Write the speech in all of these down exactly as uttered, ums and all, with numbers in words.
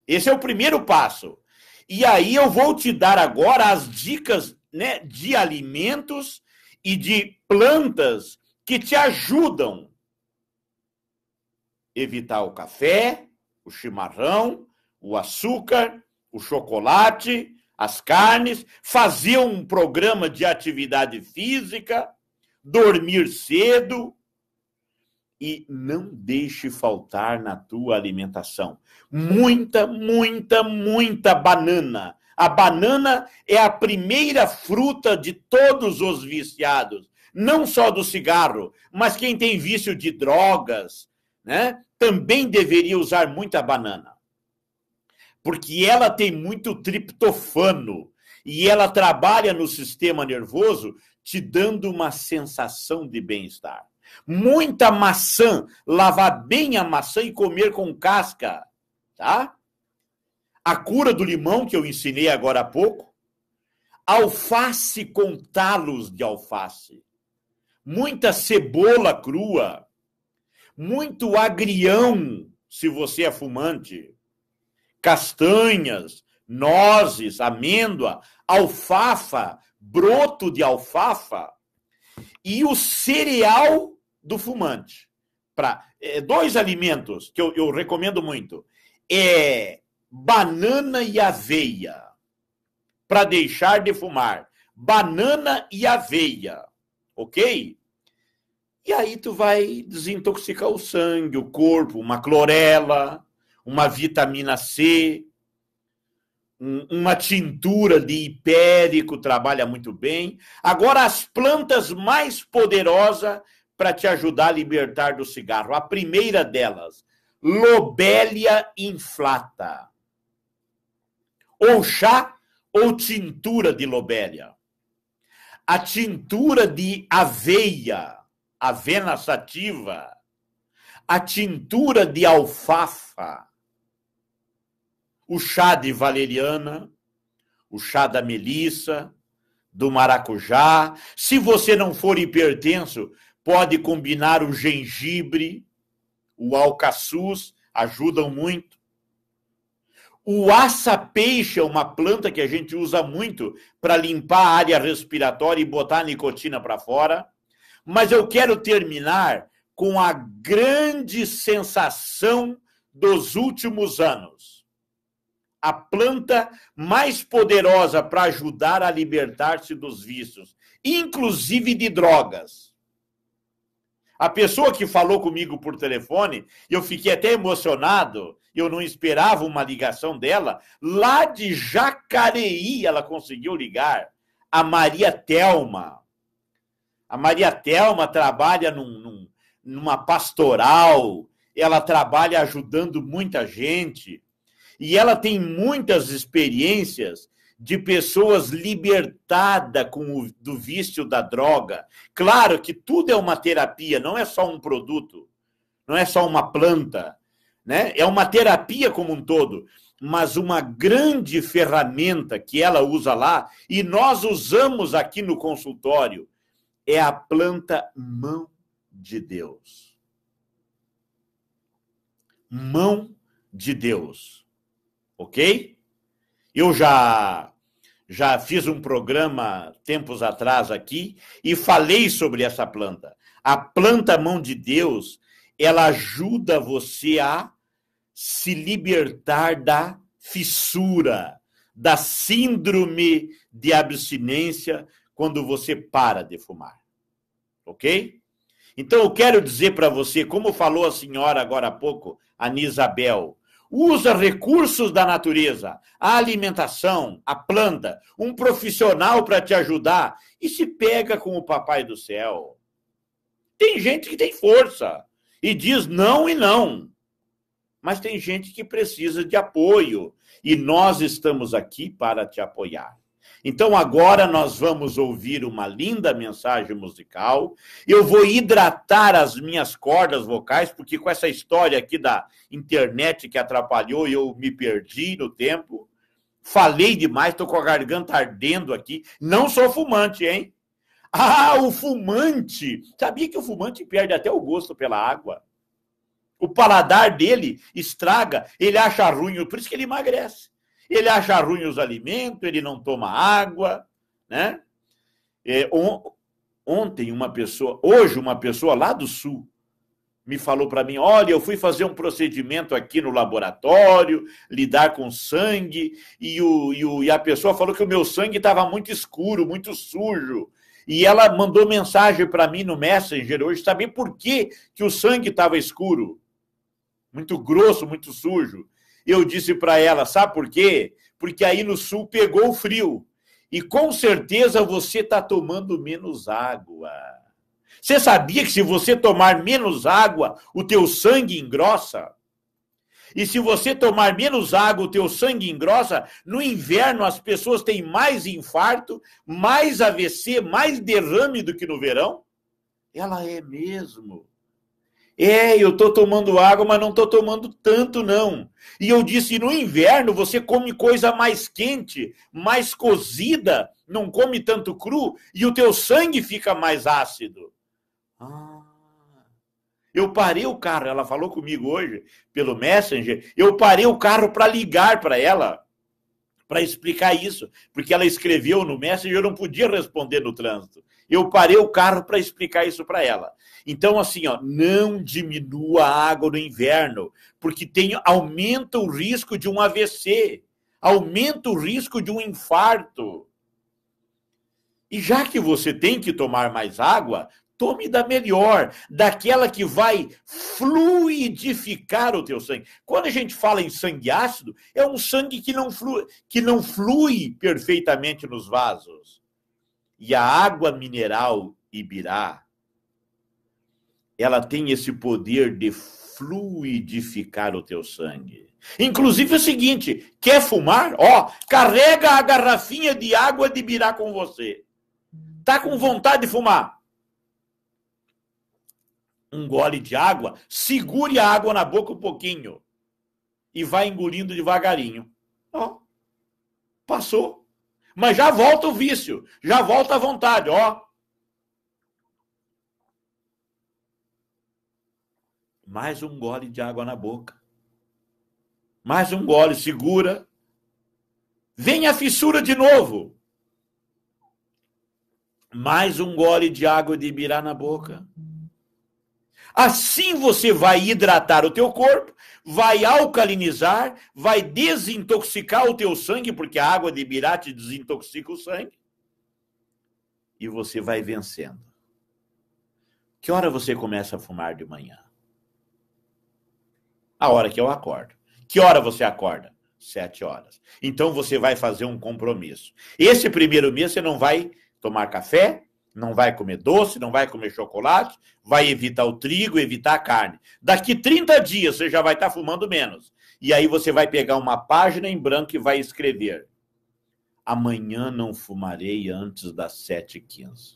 Esse é o primeiro passo. E aí eu vou te dar agora as dicas, né, de alimentos e de plantas que te ajudam a evitar o café, o chimarrão, o açúcar, o chocolate, as carnes, fazer um programa de atividade física, dormir cedo e não deixe faltar na tua alimentação muita, muita, muita banana. A banana é a primeira fruta de todos os viciados, não só do cigarro, mas quem tem vício de drogas, né, também deveria usar muita banana. Porque ela tem muito triptofano e ela trabalha no sistema nervoso, te dando uma sensação de bem-estar. Muita maçã, lavar bem a maçã e comer com casca, tá? A cura do limão, que eu ensinei agora há pouco. Alface com talos de alface. Muita cebola crua. Muito agrião, se você é fumante. Castanhas, nozes, amêndoa, alfafa, broto de alfafa e o cereal do fumante. Pra, é, dois alimentos que eu, eu recomendo muito. É banana e aveia. Para deixar de fumar. Banana e aveia. Ok? E aí tu vai desintoxicar o sangue, o corpo, uma clorela, uma vitamina C, um, uma tintura de hipérico trabalha muito bem. Agora, as plantas mais poderosas para te ajudar a libertar do cigarro. A primeira delas, Lobelia inflata. Ou chá ou tintura de lobelia. A tintura de aveia, avena sativa. A tintura de alfafa. O chá de valeriana, o chá da melissa, do maracujá. Se você não for hipertenso, pode combinar o gengibre, o alcaçuz, ajudam muito. O aça-peixe é uma planta que a gente usa muito para limpar a área respiratória e botar a nicotina para fora. Mas eu quero terminar com a grande sensação dos últimos anos. A planta mais poderosa para ajudar a libertar-se dos vícios, inclusive de drogas. A pessoa que falou comigo por telefone, eu fiquei até emocionado, eu não esperava uma ligação dela, lá de Jacareí ela conseguiu ligar, a Maria Thelma. A Maria Thelma trabalha num, num, numa pastoral, ela trabalha ajudando muita gente, e ela tem muitas experiências de pessoas libertadas com o, do vício da droga. Claro que tudo é uma terapia, não é só um produto, não é só uma planta, né? É uma terapia como um todo, mas uma grande ferramenta que ela usa lá, e nós usamos aqui no consultório, é a planta mão de Deus. Mão de Deus. Ok? Eu já, já fiz um programa tempos atrás aqui e falei sobre essa planta. A planta mão de Deus, ela ajuda você a se libertar da fissura, da síndrome de abstinência quando você para de fumar. Ok? Então eu quero dizer para você, como falou a senhora agora há pouco, a Nisabel, usa recursos da natureza, a alimentação, a planta, um profissional para te ajudar e se pega com o papai do céu. Tem gente que tem força e diz não e não, mas tem gente que precisa de apoio e nós estamos aqui para te apoiar. Então agora nós vamos ouvir uma linda mensagem musical. Eu vou hidratar as minhas cordas vocais, porque com essa história aqui da internet que atrapalhou, eu me perdi no tempo. Falei demais, estou com a garganta ardendo aqui. Não sou fumante, hein? Ah, o fumante! Sabia que o fumante perde até o gosto pela água? O paladar dele estraga, ele acha ruim, por isso que ele emagrece. Ele acha ruim os alimentos, ele não toma água, né? É, on, ontem uma pessoa, hoje uma pessoa lá do sul, me falou para mim, olha, eu fui fazer um procedimento aqui no laboratório, lidar com sangue, e, o, e, o, e a pessoa falou que o meu sangue estava muito escuro, muito sujo. E ela mandou mensagem para mim no Messenger hoje, saber por que, que o sangue estava escuro, muito grosso, muito sujo. Eu disse para ela, sabe por quê? Porque aí no sul pegou o frio. E com certeza você está tomando menos água. Você sabia que se você tomar menos água, o teu sangue engrossa? E se você tomar menos água, o teu sangue engrossa, no inverno as pessoas têm mais infarto, mais A V C, mais derrame do que no verão? Ela é mesmo. É, eu estou tomando água, mas não estou tomando tanto, não. E eu disse, no inverno você come coisa mais quente, mais cozida, não come tanto cru, e o teu sangue fica mais ácido. Ah, eu parei o carro, ela falou comigo hoje, pelo Messenger, eu parei o carro para ligar para ela, para explicar isso, porque ela escreveu no Messenger, eu não podia responder no trânsito. Eu parei o carro para explicar isso para ela. Então, assim, ó, não diminua a água no inverno, porque tem, aumenta o risco de um A V C, aumenta o risco de um infarto. E já que você tem que tomar mais água, tome da melhor, daquela que vai fluidificar o teu sangue. Quando a gente fala em sangue ácido, é um sangue que não flui, que não flui perfeitamente nos vasos. E a água mineral Ibirá, ela tem esse poder de fluidificar o teu sangue. Inclusive é o seguinte, quer fumar? Ó, carrega a garrafinha de água de Ibirá com você. Tá com vontade de fumar? Um gole de água, segure a água na boca um pouquinho e vai engolindo devagarinho. Ó, passou. Mas já volta o vício, já volta a vontade, ó. Mais um gole de água na boca. Mais um gole, segura. Vem a fissura de novo. Mais um gole de água de Ibirá na boca. Assim você vai hidratar o teu corpo, vai alcalinizar, vai desintoxicar o teu sangue, porque a água de Ibirá te desintoxica o sangue. E você vai vencendo. Que hora você começa a fumar de manhã? A hora que eu acordo. Que hora você acorda? Sete horas. Então você vai fazer um compromisso. Esse primeiro mês você não vai tomar café, não vai comer doce, não vai comer chocolate, vai evitar o trigo, evitar a carne. Daqui trinta dias você já vai estar fumando menos. E aí você vai pegar uma página em branco e vai escrever: amanhã não fumarei antes das sete e quinze.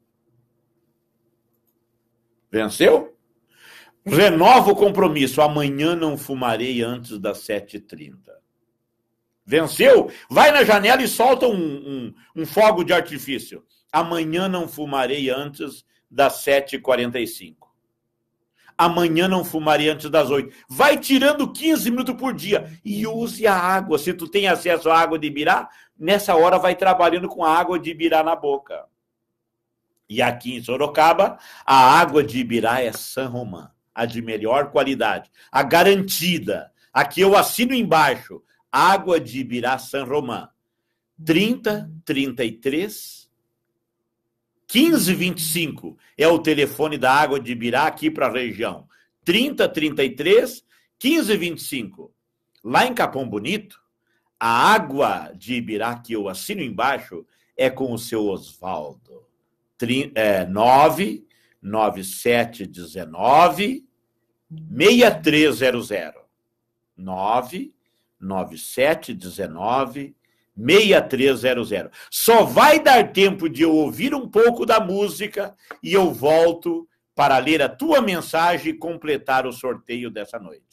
Venceu? Renova o compromisso. Amanhã não fumarei antes das sete e trinta. Venceu? Vai na janela e solta um, um, um fogo de artifício. Amanhã não fumarei antes das sete e quarenta e cinco. Amanhã não fumarei antes das oito. Vai tirando quinze minutos por dia. E use a água. Se tu tem acesso à água de Ibirá, nessa hora vai trabalhando com a água de Ibirá na boca. E aqui em Sorocaba, a água de Ibirá é San Román. A de melhor qualidade. A garantida. Aqui eu assino embaixo. Água de Ibirá San Román. trinta, trinta e três, quinze, vinte e cinco é o telefone da Água de Ibirá aqui para a região. trinta, trinta e três, quinze, vinte e cinco. Lá em Capão Bonito, a Água de Ibirá que eu assino embaixo é com o seu Osvaldo. nove nove sete um nove, seis três zero zero. nove nove sete um nove, seis três zero zero. Só vai dar tempo de eu ouvir um pouco da música e eu volto para ler a tua mensagem e completar o sorteio dessa noite.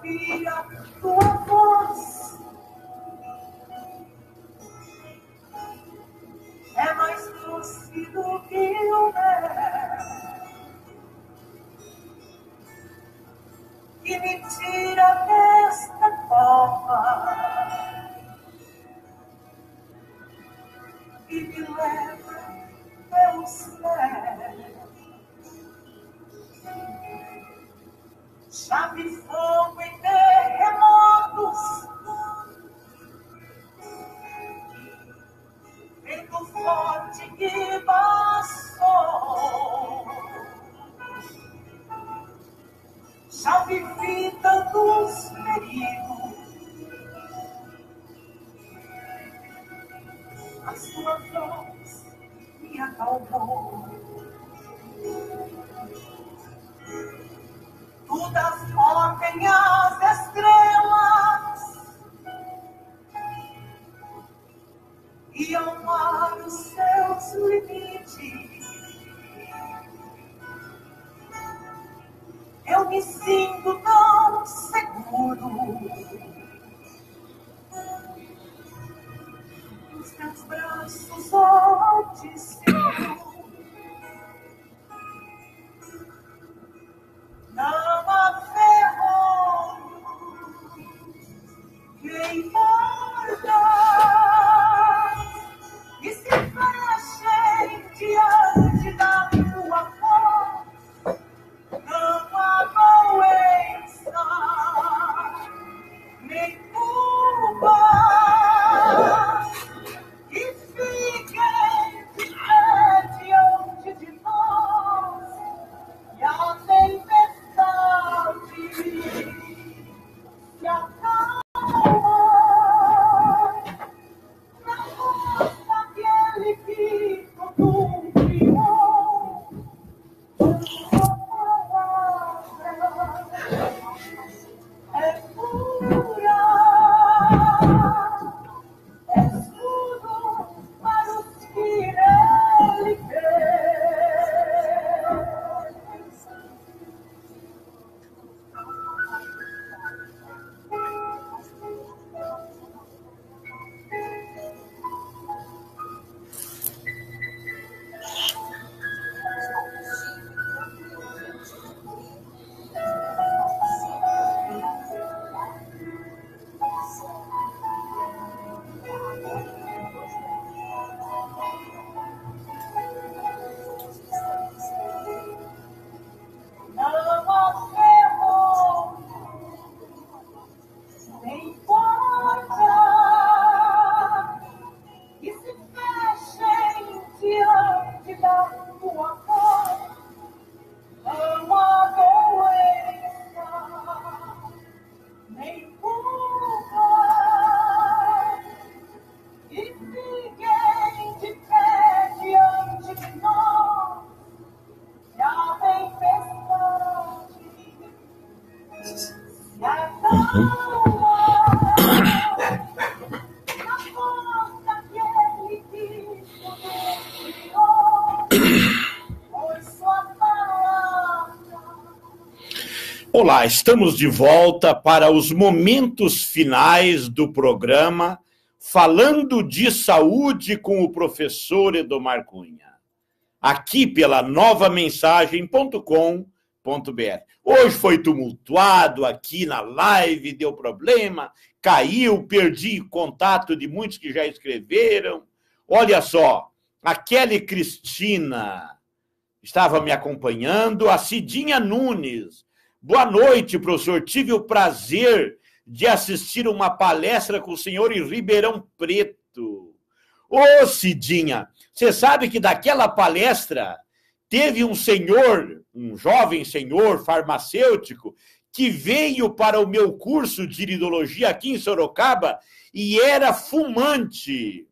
ouvia tua voz. É mais doce do que o mel, que me tira desta cova e me leva pelo céu. Já vi fogo em terremotos, vento forte que passou. Já vivi tantos perigos, a sua voz me acalmou. Tu das ordem as estrelas e ao mar os seus limites. Eu me sinto tão seguro nos teus braços altíssimos. Não há ferrolho que importa e se fechem diante da tua voz. Não há doença nem culpa que fiquem de pé diante de nós. E a tempestade se acalma na voz daquele que tudo criou. Sua palavra é pura, é tudo para os que nele creem. Não há ferro, nem porta que se fechem diante da tua voz. Não há doença, nem culpa que fiquem de pé diante de nós. E a tempestade se acalma na voz daquele que tudo criou. Pois sua palavra. Olá, estamos de volta para os momentos finais do programa Falando de Saúde com o professor Edomar Cunha, aqui pela nova mensagem ponto com ponto br. Hoje foi tumultuado aqui na live, deu problema, caiu, perdi contato de muitos que já escreveram. Olha só, a Kelly Cristina estava me acompanhando, a Cidinha Nunes. Boa noite, professor. Tive o prazer de assistir uma palestra com o senhor em Ribeirão Preto. Ô, Cidinha, você sabe que daquela palestra teve um senhor, um jovem senhor farmacêutico, que veio para o meu curso de iridologia aqui em Sorocaba e era fumante.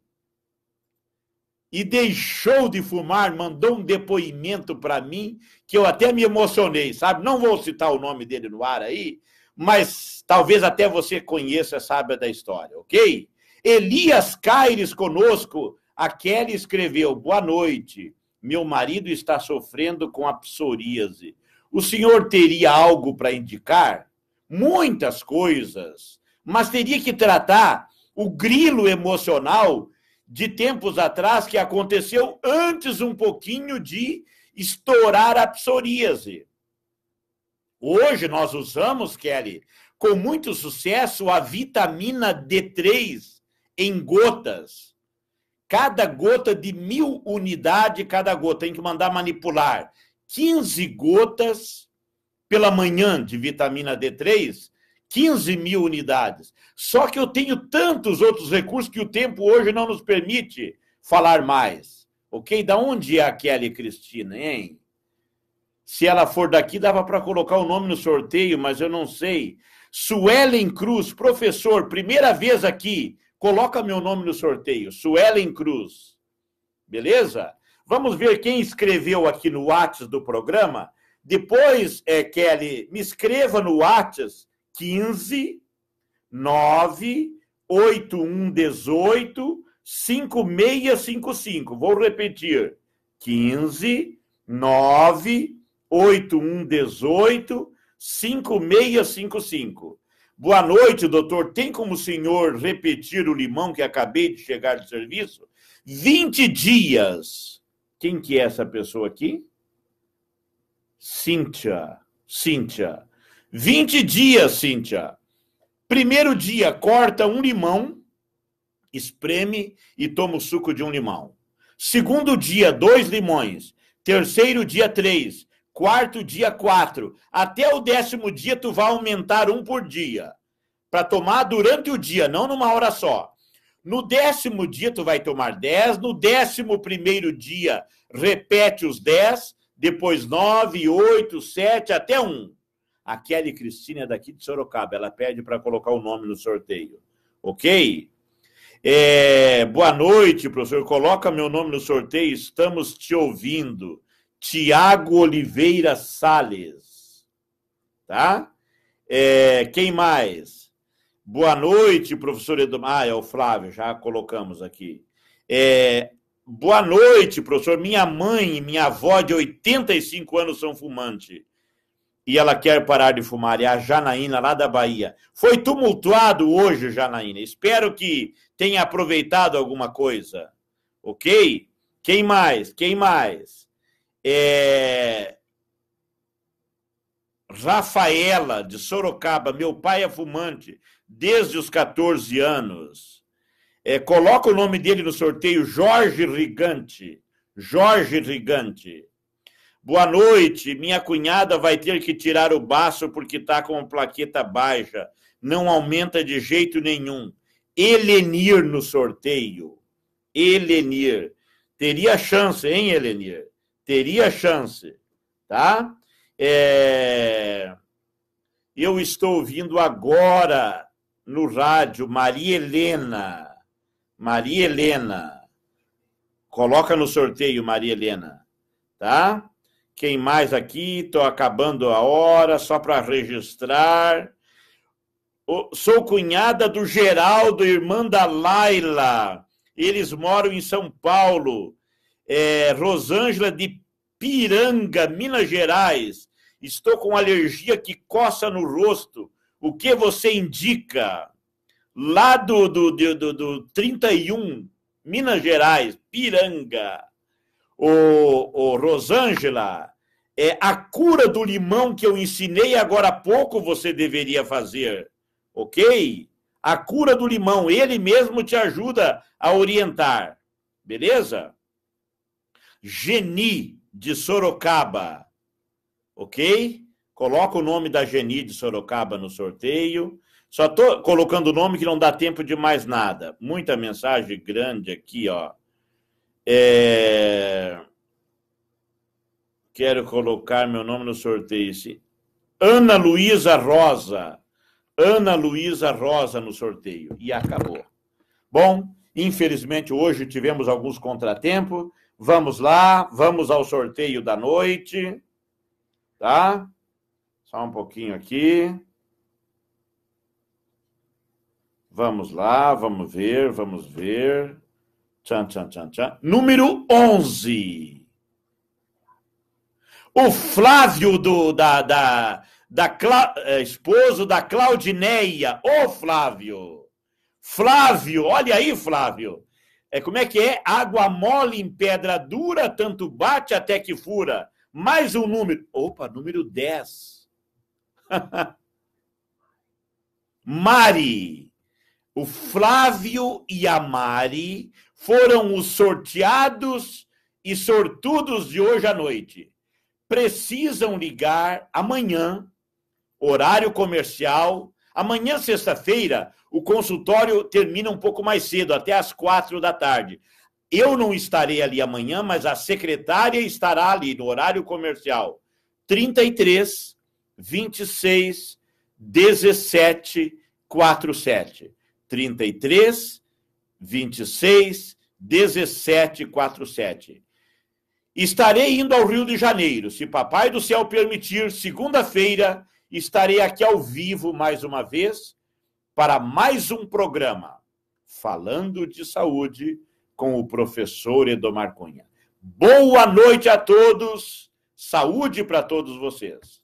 E deixou de fumar, mandou um depoimento para mim, que eu até me emocionei, sabe? Não vou citar o nome dele no ar aí, mas talvez até você conheça, saiba da história, ok? Elias Caires conosco. A Kelly escreveu: boa noite, meu marido está sofrendo com a psoríase. O senhor teria algo para indicar? muitas coisas, mas teria que tratar o grilo emocional de tempos atrás que aconteceu antes um pouquinho de estourar a psoríase. Hoje nós usamos, Kelly, com muito sucesso, a vitamina D três em gotas. Cada gota de mil unidades, cada gota. Tem que mandar manipular quinze gotas pela manhã de vitamina D três, quinze mil unidades. Só que eu tenho tantos outros recursos que o tempo hoje não nos permite falar mais. Ok? Da onde é a Kelly Cristina, hein? Se ela for daqui, dava para colocar o nome no sorteio, mas eu não sei. Suelen Cruz, professor, primeira vez aqui. Coloca meu nome no sorteio. Suelen Cruz. Beleza? Vamos ver quem escreveu aqui no WhatsApp do programa. Depois, é, Kelly, me escreva no WhatsApp quinze, nove, oito um dezoito, cinco seis cinco cinco. Vou repetir. quinze, nove, oito um dezoito, cinco seis cinco cinco. Boa noite, doutor. Tem como o senhor repetir o limão que acabei de chegar de serviço? vinte dias. Quem que é essa pessoa aqui? Cíntia. Cíntia. vinte dias, Cíntia. Primeiro dia, corta um limão, espreme e toma o suco de um limão. Segundo dia, dois limões. Terceiro dia, três. Quarto dia, quatro. Até o décimo dia, tu vai aumentar um por dia. Para tomar durante o dia, não numa hora só. No décimo dia, tu vai tomar dez. No décimo primeiro dia, repete os dez. Depois nove, oito, sete, até um. A Kelly Cristina é daqui de Sorocaba. Ela pede para colocar o nome no sorteio. Ok? É, boa noite, professor. Coloca meu nome no sorteio. Estamos te ouvindo. Tiago Oliveira Salles. Tá? É, quem mais? Boa noite, professor Eduardo. Ah, é o Flávio, já colocamos aqui. É, boa noite, professor. Minha mãe e minha avó de oitenta e cinco anos são fumantes. E ela quer parar de fumar. É a Janaína, lá da Bahia. Foi tumultuado hoje, Janaína. Espero que tenha aproveitado alguma coisa. Ok? Quem mais? Quem mais? É... Rafaela, de Sorocaba. Meu pai é fumante desde os quatorze anos. É, coloca o nome dele no sorteio, Jorge Rigante. Jorge Rigante. Boa noite. Minha cunhada vai ter que tirar o baço porque está com plaqueta baixa. Não aumenta de jeito nenhum. Helenir no sorteio. Helenir. Teria chance, hein, Helenir? Teria chance, tá? É... Eu estou ouvindo agora no rádio Maria Helena. Maria Helena. Coloca no sorteio, Maria Helena, tá? Quem mais aqui? Estou acabando a hora, só para registrar. Sou cunhada do Geraldo, irmã da Laila. Eles moram em São Paulo. É, Rosângela de Piranga, Minas Gerais. Estou com alergia que coça no rosto. O que você indica? Lá do, do, do, do, do trinta e um, Minas Gerais, Piranga. Ô, ô, Rosângela, é, a cura do limão que eu ensinei agora há pouco você deveria fazer, ok? A cura do limão, ele mesmo te ajuda a orientar, beleza? Geni, de Sorocaba, ok? Coloca o nome da Geni de Sorocaba no sorteio. Só estou colocando o nome que não dá tempo de mais nada. Muita mensagem grande aqui, ó. É... Quero colocar meu nome no sorteio. Ana Luísa Rosa. Ana Luísa Rosa no sorteio. E acabou. Bom, infelizmente hoje tivemos alguns contratempos. Vamos lá, vamos ao sorteio da noite. Tá? Só um pouquinho aqui. Vamos lá, vamos ver, vamos ver. Tchan, tchan, tchan, tchan. Número onze. O Flávio do, da, da, da Cla... esposo da Claudineia. Ô, Flávio! Flávio, olha aí, Flávio. É, como é que é? Água mole em pedra dura, tanto bate até que fura. Mais um número. Opa, número dez. Mari. O Flávio e a Mari foram os sorteados e sortudos de hoje à noite. Precisam ligar amanhã, horário comercial. Amanhã, sexta-feira, o consultório termina um pouco mais cedo, até às quatro da tarde. Eu não estarei ali amanhã, mas a secretária estará ali no horário comercial. trinta e três, vinte e seis, dezessete, quarenta e sete. trinta e três, vinte e seis, dezessete, quarenta e sete. Estarei indo ao Rio de Janeiro. Se Papai do Céu permitir, segunda-feira, estarei aqui ao vivo mais uma vez para mais um programa Falando de Saúde com o professor Edomar Cunha. Boa noite a todos, saúde para todos vocês.